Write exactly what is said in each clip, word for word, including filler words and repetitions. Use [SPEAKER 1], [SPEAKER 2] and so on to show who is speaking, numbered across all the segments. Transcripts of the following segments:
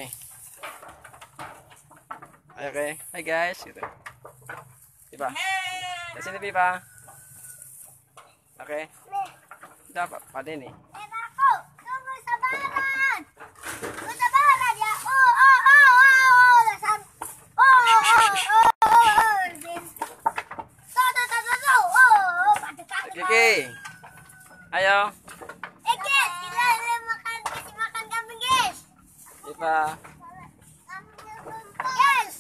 [SPEAKER 1] Oke, okay. Hai guys, gitu. Pipa, ke sini Pipa. Oke. Okay. Udah Pak, Pak Denny.
[SPEAKER 2] Tunggu sabaran. Tunggu sabaran ya. Oh oh oh oh. Lasan. Oh oh oh oh. Tuh tuh tuh tuh tuh. Oh, pada kaki.
[SPEAKER 1] Kiki. Ayo.
[SPEAKER 2] Eh guys, kita makan kasih makan kambing guys.
[SPEAKER 1] Pipa.
[SPEAKER 2] Guys.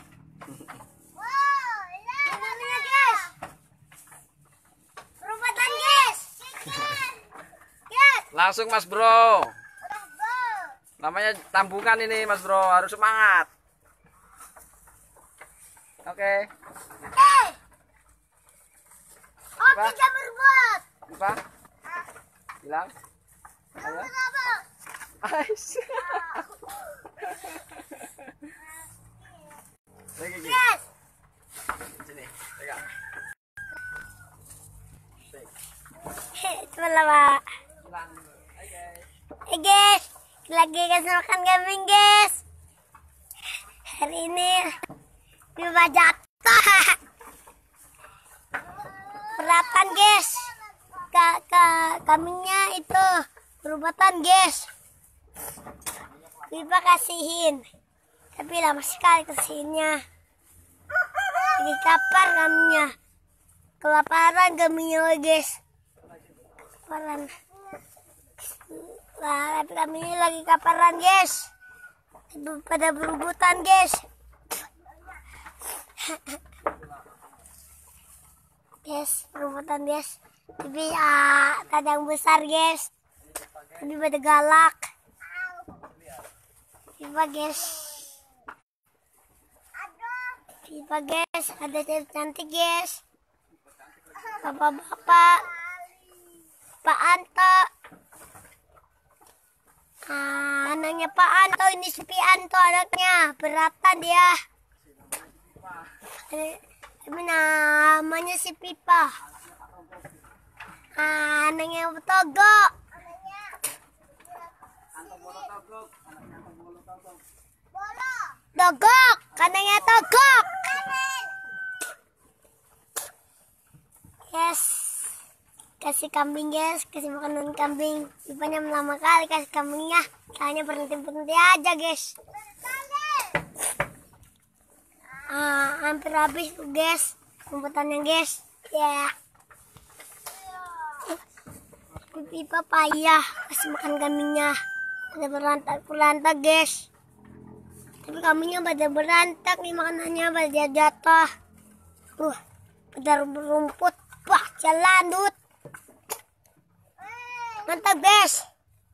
[SPEAKER 2] Wow, ini guys. Perumahan guys. Guys.
[SPEAKER 1] Langsung Mas Bro. Namanya tambungan ini Mas Bro, harus semangat. Oke. Okay.
[SPEAKER 2] Eh. Oke, jam berbuat.
[SPEAKER 1] Pipa. Bilang. Ayo. Ais.
[SPEAKER 2] Guys.
[SPEAKER 1] Sini, pegang.
[SPEAKER 2] Coba lah, Pak.
[SPEAKER 1] Bilang. Hai guys.
[SPEAKER 2] Eh guys, lagi guys makan kambing guys. Hari ini Pipa jatuh. Beratan guys. Kakak kambingnya itu berubatan guys. Pipa kasihin. Tapi lama sekali kasihinnya. Lagi kapar kambingnya. Kelaparan kambingnya guys. Kelaparan. Nah, tapi kami ini lagi kaparan guys, pada berebutan guys. Guys, berebutan guys. Tapi ah, kadang besar guys, tapi pada galak. Pipa guys, Pipa guys, ada cewek cantik guys. Bapak-bapak, Pak Anto. Ah, anaknya Pak Anto, ini si Pi Anto anaknya, beratan dia. Tapi namanya si Pipa. Ah, anaknya Togo. Togok, anaknya Togok. Yes. Kasih kambing guys, kasih makanan kambing. Pipanya lama kali kasih kambingnya, soalnya berhenti-berhenti aja guys. Ah, hampir habis tuh guys, rumputannya guys. Ya. Yeah. Pipa payah kasih makan kambingnya, pada berantak-berantak guys. Tapi kambingnya pada berantak nih, makanannya pada jatuh. Uh, pada berumput, wah jalan dut. Mantap guys.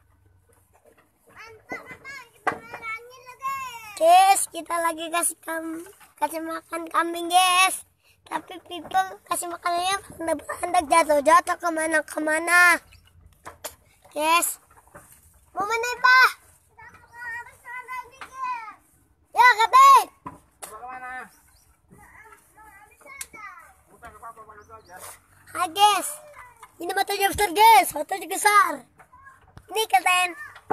[SPEAKER 2] Guys, kita lagi kasih kam kasih makan kambing guys. Tapi people kasih makanannya hendak jatuh-jatuh kemana-kemana. Guys, mau mana Pak? Ya Kapten. Hai guys. Ini batunya besar guys, batunya besar. Ini Kapten.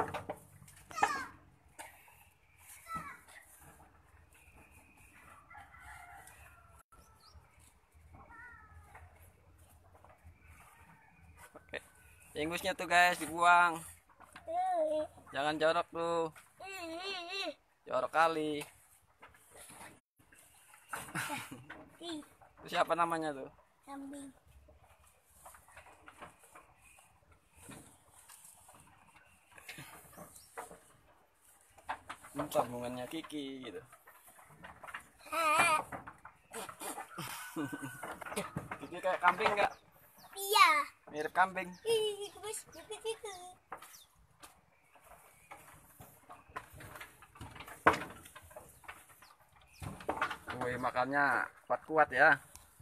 [SPEAKER 1] Oke, ingusnya tuh guys dibuang. Jangan jorok tuh. Jorok kali. Itu siapa namanya tuh?
[SPEAKER 2] Kambing.
[SPEAKER 1] Tabungannya Kiki gitu. Kiki kayak kambing nggak?
[SPEAKER 2] Iya.
[SPEAKER 1] Mirip kambing. Woi, makannya kuat-kuat ya.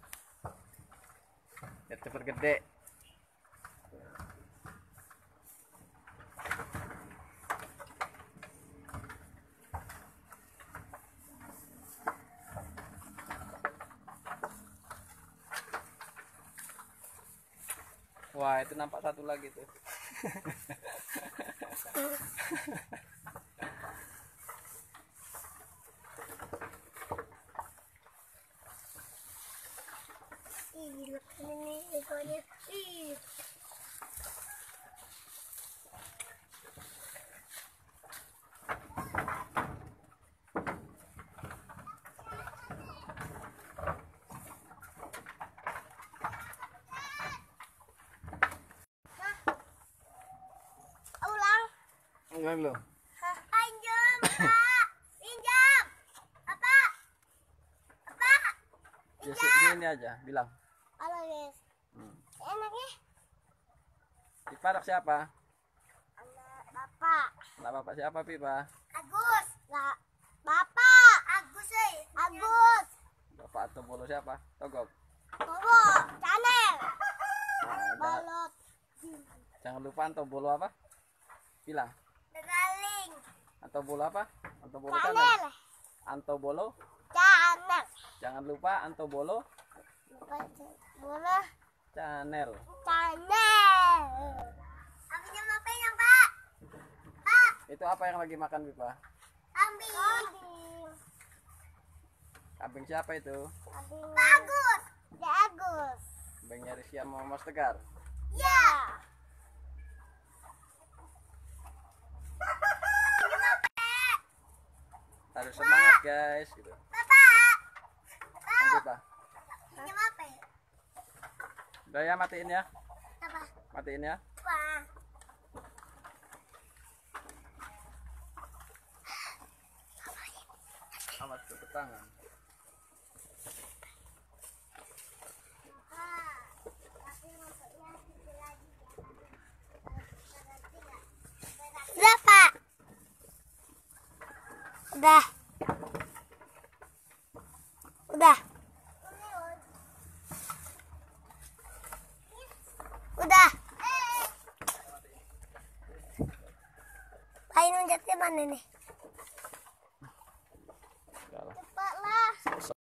[SPEAKER 1] Biar cepet gede. Wah, itu nampak satu lagi tuh. bilang lu.
[SPEAKER 2] Pinjam, Pak. Pinjam. Apa? Apa?
[SPEAKER 1] Ya, si- sini aja, bilang.
[SPEAKER 2] Halo, guys.
[SPEAKER 1] Hmm.
[SPEAKER 2] Enaknya?
[SPEAKER 1] Pipa siapa?
[SPEAKER 2] Anak Bapak.
[SPEAKER 1] Anak bapak siapa, Pipa?
[SPEAKER 2] Agus. Lah, Bapak. Agus, eh. Agus.
[SPEAKER 1] Bapak atau bolo siapa? Togok.
[SPEAKER 2] Bobo. Chanel.
[SPEAKER 1] Nah, jangan,
[SPEAKER 2] Balot.
[SPEAKER 1] jangan lupa atau bolo apa? Bilang.
[SPEAKER 2] Galing.
[SPEAKER 1] Atau bolo apa? Atau bolo
[SPEAKER 2] Chanel.
[SPEAKER 1] channel. Anto bolo.
[SPEAKER 2] Chanel.
[SPEAKER 1] Jangan lupa anto bolo
[SPEAKER 2] Bola.
[SPEAKER 1] channel.
[SPEAKER 2] Chanel. Ambilnya apa yang, Pak? Pak.
[SPEAKER 1] Itu apa yang lagi makan, Pipa?
[SPEAKER 2] Kambing. Kambing.
[SPEAKER 1] Kambing siapa itu?
[SPEAKER 2] Bagus. Bagus.
[SPEAKER 1] Kambingnya Rizky sama Mas Tegar.
[SPEAKER 2] Ya.
[SPEAKER 1] Harus semangat, guys, gitu.
[SPEAKER 2] Bapak.
[SPEAKER 1] Kan, Pipa?
[SPEAKER 2] Ini apa ya?
[SPEAKER 1] Udah ya, matiin ya.
[SPEAKER 2] Apa?
[SPEAKER 1] Matiin ya.
[SPEAKER 2] Pak.
[SPEAKER 1] Awas ke tangan.
[SPEAKER 2] Udah, Pak. Udah. Udah. Udah. Pakai nunjatnya mana nih?